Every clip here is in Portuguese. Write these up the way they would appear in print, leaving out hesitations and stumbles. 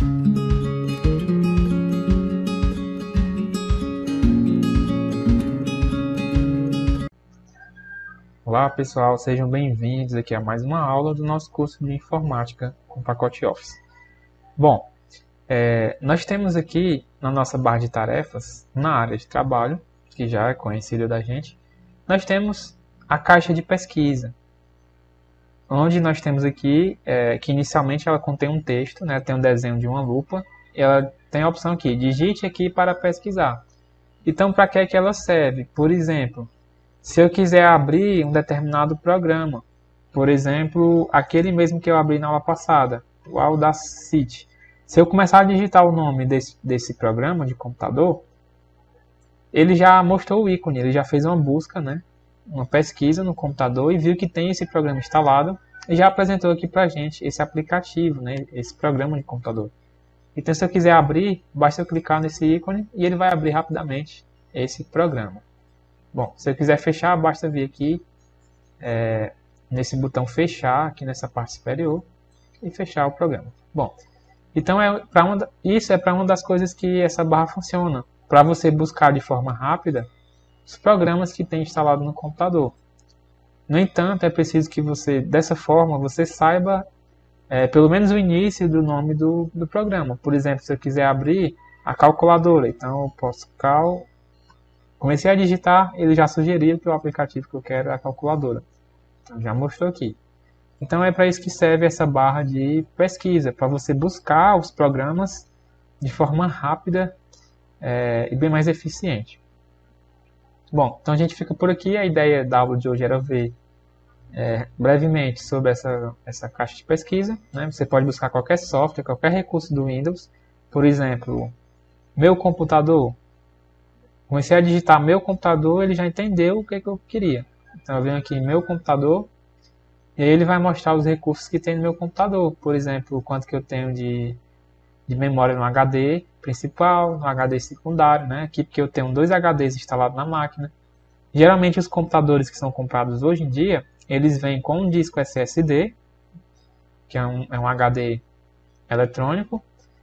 Olá pessoal, sejam bem-vindos aqui a mais uma aula do nosso curso de Informática com pacote Office. Bom, nós temos aqui na nossa barra de tarefas, na área de trabalho, que já é conhecida da gente, nós temos a caixa de pesquisa, onde nós temos aqui, que inicialmente ela contém um texto, né, tem um desenho de uma lupa, e ela tem a opção aqui, digite aqui para pesquisar. Então, para que é que ela serve? Por exemplo, se eu quiser abrir um determinado programa, por exemplo, aquele mesmo que eu abri na aula passada, o Audacity. Se eu começar a digitar o nome desse programa de computador, ele já mostrou o ícone, ele já fez uma busca, né, uma pesquisa no computador e viu que tem esse programa instalado e já apresentou aqui para a gente esse aplicativo, né, esse programa de computador. Então, se eu quiser abrir, basta eu clicar nesse ícone e ele vai abrir rapidamente esse programa. Bom, se eu quiser fechar, basta vir aqui nesse botão fechar, aqui nessa parte superior, e fechar o programa. Bom, então isso é para uma das coisas que essa barra funciona, para você buscar de forma rápida os programas que tem instalado no computador. No entanto, é preciso que você, dessa forma, você saiba pelo menos o início do nome do programa. Por exemplo, se eu quiser abrir a calculadora, então eu posso comecei a digitar, ele já sugeriu que o aplicativo que eu quero é a calculadora. Então, já mostrou aqui. Então é para isso que serve essa barra de pesquisa, para você buscar os programas de forma rápida e bem mais eficiente. Bom, então a gente fica por aqui. A ideia da aula de hoje era ver brevemente sobre essa caixa de pesquisa, né? Você pode buscar qualquer software, qualquer recurso do Windows. Por exemplo, meu computador. Comecei a digitar meu computador, ele já entendeu o que eu queria. Então eu venho aqui em meu computador e aí ele vai mostrar os recursos que tem no meu computador. Por exemplo, o quanto que eu tenho de memória no HD principal, no HD secundário, né? Aqui porque eu tenho 2 HDs instalados na máquina. Geralmente os computadores que são comprados hoje em dia, eles vêm com um disco SSD, que é um HD eletrônico,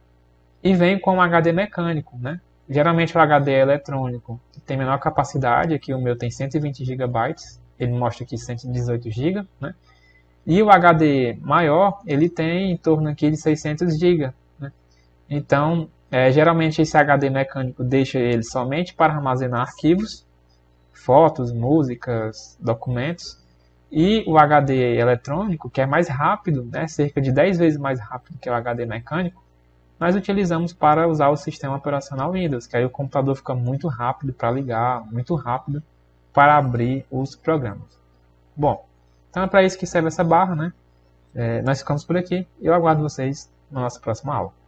e vem com um HD mecânico, né? Geralmente o HD eletrônico tem menor capacidade, aqui o meu tem 120 GB, ele mostra aqui 118 GB, né? E o HD maior, ele tem em torno aqui de 600 GB, né? Então, geralmente esse HD mecânico deixa ele somente para armazenar arquivos, fotos, músicas, documentos, e o HD eletrônico, que é mais rápido, né? Cerca de 10 vezes mais rápido que o HD mecânico, nós utilizamos para usar o sistema operacional Windows, que aí o computador fica muito rápido para ligar, muito rápido para abrir os programas. Bom, então é para isso que serve essa barra, né? Nós ficamos por aqui e eu aguardo vocês na nossa próxima aula.